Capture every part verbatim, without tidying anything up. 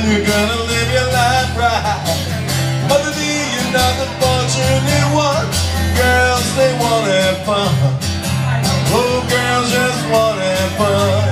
you're gonna live your life right. Mother D, you're not the fortunate one. Girls, they wanna have fun. Oh, girls just wanna have fun.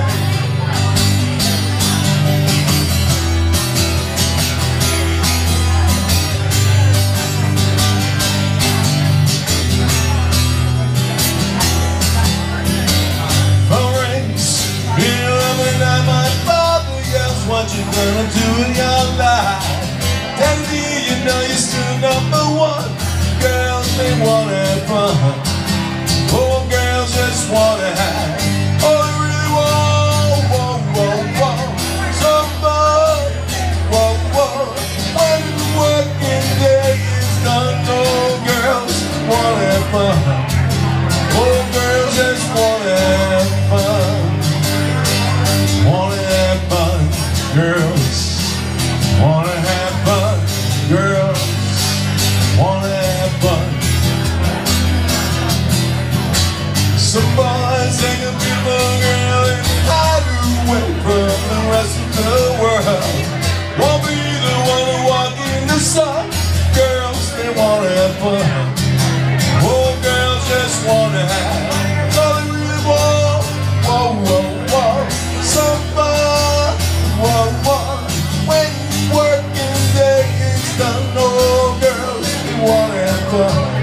What you gonna do in your life? Daddy, you know you're still number one. Girls, they wanna have fun. Oh, girls just wanna have. Oh, they really want, whoa, whoa, whoa, some fun. Whoa, whoa. When the working day is done, oh, girls wanna have fun. Oh, girls just wanna have fun. Wanna have fun. Girls wanna have fun. Girls wanna have fun. Some boys take a beautiful girl and hide away from the rest of the world. Won't be the one to walk in the sun. Girls, they wanna have fun. Oh, girls just wanna have all they really want. Whoa, whoa, whoa, some fun. Whoa, whoa, when working day is done, oh, girls, they wanna have fun.